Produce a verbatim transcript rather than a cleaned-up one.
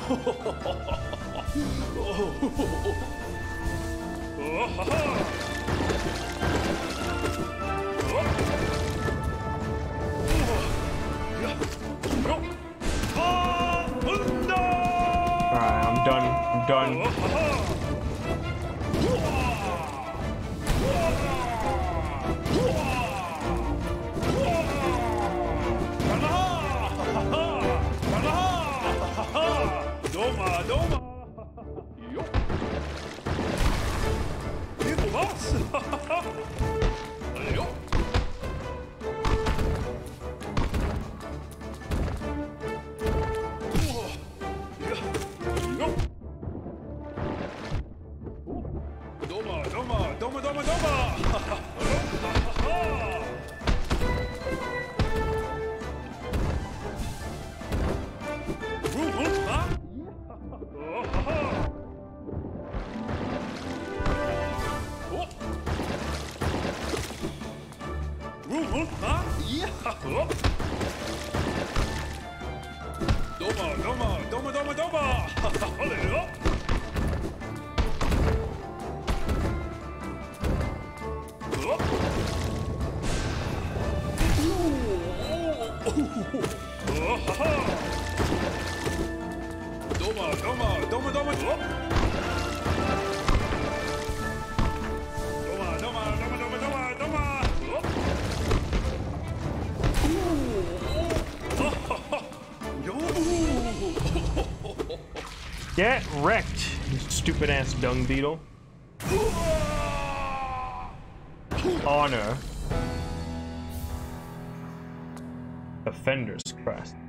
Alright, I'm done. I'm done. Doma, Doma! Jo! Dit was! Jo! Doma, Doma, Doma, Doma, Doma! Doma, Doma, Doma, Doma, Doma! Doma, Doma, Doma, Doma, Doma! Doma, Doma, Doma, Doma, Doma, Doma! Get wrecked, you stupid ass dung beetle. Honor. Defender's crest.